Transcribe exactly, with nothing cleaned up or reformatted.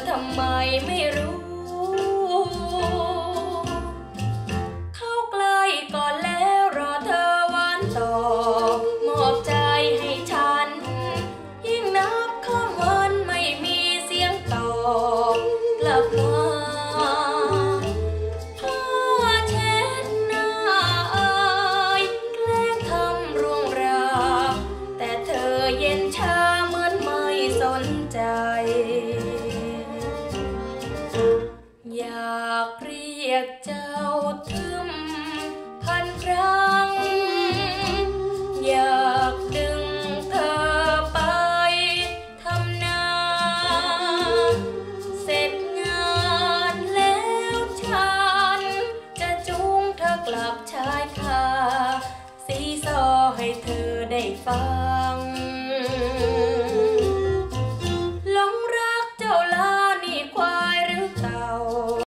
ทำไมไม่รู้เข้าใกล้ก่อนแล้วรอเธอหวานต่อมอบใจให้ฉันยิ่งนับข้ามวันไม่มีเสียงตอบกลับมาผ้าเช็ดหน้าอายแกล้งทำร่วงราแต่เธอเย็นชาเหมือนไม่สนใจอยากเรียกเจ้าถึงพันครั้งอยากดึงเธอไปทำนาเสร็จงานแล้วฉันจะจูงเธอกลับชายคาสีซอให้เธอได้ฟัง